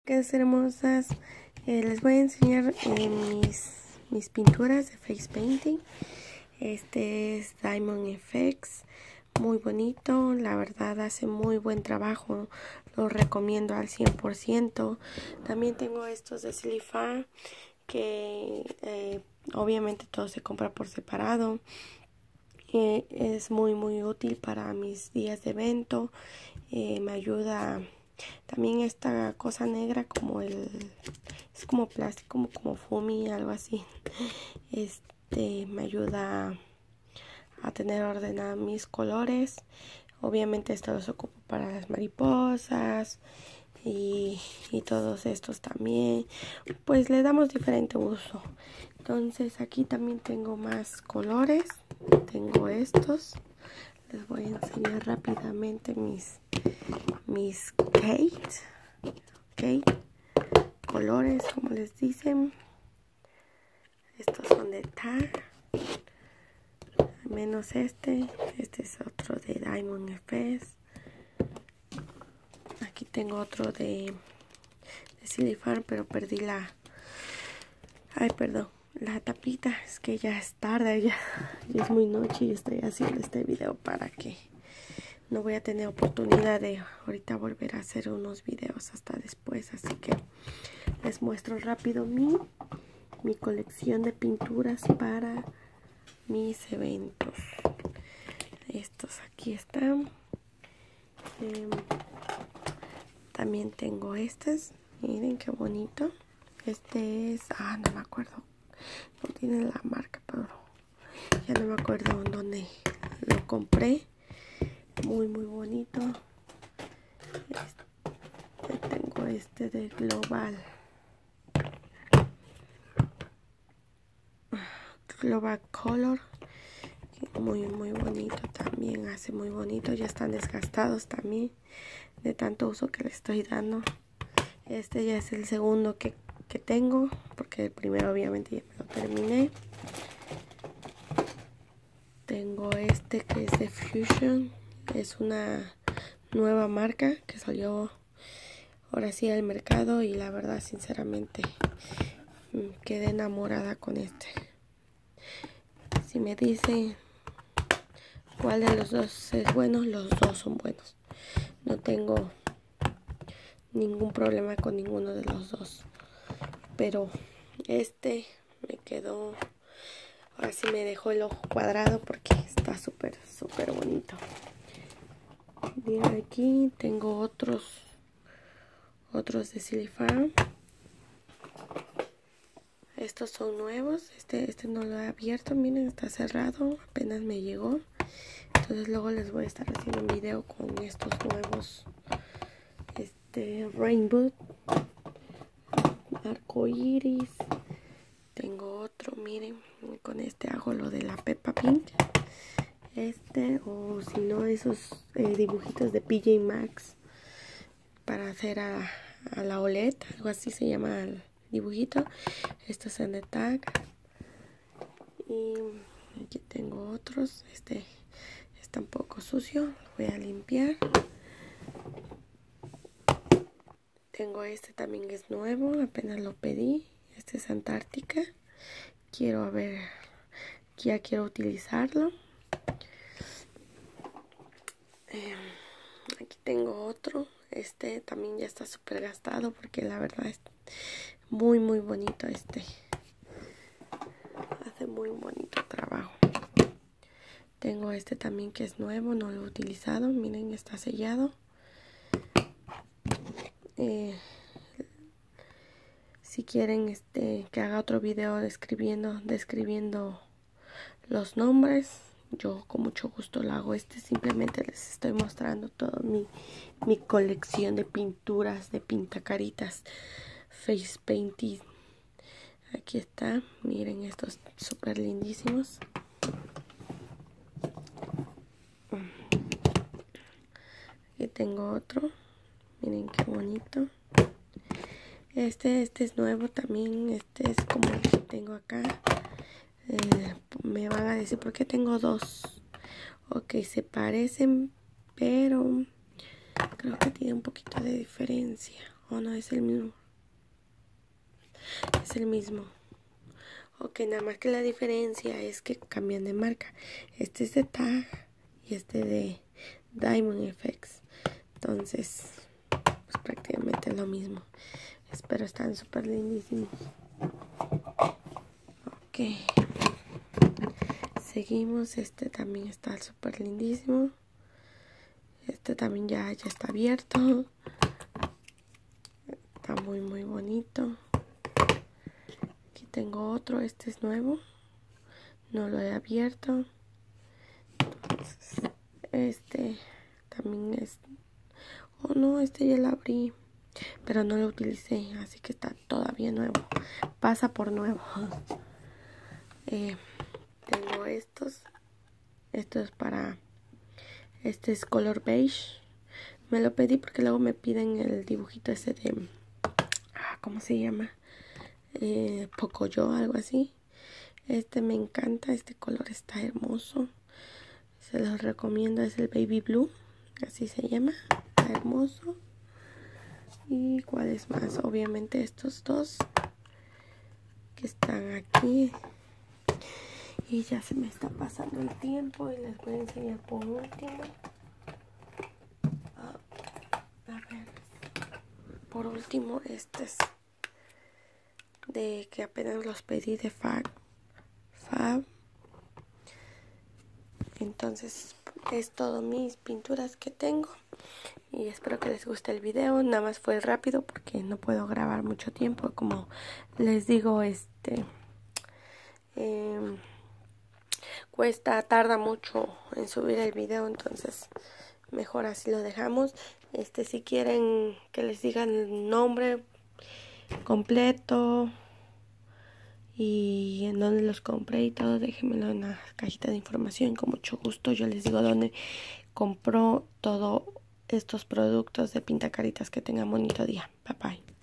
Qué hermosas. Les voy a enseñar mis pinturas de face painting. Este es Diamond FX, muy bonito, la verdad hace muy buen trabajo, lo recomiendo al 100%. También tengo estos de Silifar que obviamente todo se compra por separado. Es muy útil para mis días de evento. Me ayuda también esta cosa negra, como es como plástico, como foamy, algo así. Me ayuda a tener ordenados mis colores. Obviamente esto los ocupo para las mariposas y todos estos también, pues le damos diferente uso. Entonces aquí también tengo más colores. Tengo estos, les voy a enseñar rápidamente mis colores, como les dicen. Estos son de Tag, menos este es otro de Diamond FX. Aquí tengo otro de Silifar, pero perdí la tapita. Es que ya es tarde, ya es muy noche y estoy haciendo este video para que no voy a tener oportunidad de ahorita volver a hacer unos videos hasta después, así que les muestro rápido mi colección de pinturas para mis eventos. Estos aquí están. También tengo estas, miren qué bonito. Este es, no me acuerdo, no tiene la marca, pero ya no me acuerdo en dónde lo compré. Muy bonito. Tengo este de Global Color, muy bonito también, hace muy bonito. Ya están desgastados también de tanto uso que le estoy dando. Este ya es el segundo que tengo, porque el primero obviamente ya me lo terminé. Tengo este que es de Fusion, es una nueva marca que salió ahora sí al mercado y la verdad sinceramente quedé enamorada con este. Si me dicen cuál de los dos es bueno, los dos son buenos. No tengo ningún problema con ninguno de los dos, pero este me quedó, ahora sí me dejó el ojo cuadrado porque está súper bonito. Bien, aquí tengo otros de Silifar. Estos son nuevos. Este no lo he abierto, miren, está cerrado, apenas me llegó. Entonces luego les voy a estar haciendo un video con estos nuevos Rainbow, arco iris. Tengo otro, miren, con este hago lo de la Peppa Pig. O si no, esos dibujitos de PJ Masks para hacer a la OLED, algo así se llama el dibujito. Estos son de Tag. Y aquí tengo otros. Este está un poco sucio, lo voy a limpiar. Tengo este también que es nuevo, apenas lo pedí. Este es Antártica. Ya quiero utilizarlo. Aquí tengo otro. Este también ya está súper gastado porque la verdad es muy bonito. Hace muy bonito trabajo. Tengo este también que es nuevo, no lo he utilizado. Miren, está sellado. Si quieren que haga otro video describiendo los nombres, yo con mucho gusto lo hago. Simplemente les estoy mostrando toda mi colección de pinturas, de pintacaritas, face painting. Aquí está, miren estos súper lindísimos. Aquí tengo otro, miren qué bonito. Este es nuevo también. Este es como el que tengo acá. Me van a decir por qué tengo dos. Ok, se parecen, pero creo que tiene un poquito de diferencia. Oh, no, es el mismo. Es el mismo. Ok, nada más que la diferencia es que cambian de marca. Este es de Tag y este de Diamond FX. Entonces, pues prácticamente lo mismo. Pero están súper lindísimos. Ok. Seguimos. Este también está súper lindísimo. Este también ya está abierto. Está muy bonito. Aquí tengo otro. Este es nuevo. No lo he abierto. Entonces, este también es... Oh, no, este ya lo abrí. Pero no lo utilicé. Así que está todavía nuevo. Pasa por nuevo. Tengo estos. Esto es para... Este es color beige. Me lo pedí porque luego me piden el dibujito ese de... ¿Cómo se llama? Pocoyo, algo así. Este me encanta. Este color está hermoso. Se los recomiendo. Es el baby blue. Así se llama. Está hermoso. ¿Y cuáles más? Obviamente estos dos que están aquí. Y ya se me está pasando el tiempo y les voy a enseñar por último. A ver. Por último, este es de que apenas los pedí de Fab. Entonces es todo mis pinturas que tengo. Y espero que les guste el video. Nada más fue rápido porque no puedo grabar mucho tiempo. Como les digo, tarda mucho en subir el video, entonces mejor así lo dejamos. Si quieren que les digan el nombre completo y en dónde los compré y todo, déjenmelo en la cajita de información. Con mucho gusto yo les digo dónde compró todos estos productos de Pintacaritas. Que tengan bonito día. Bye bye.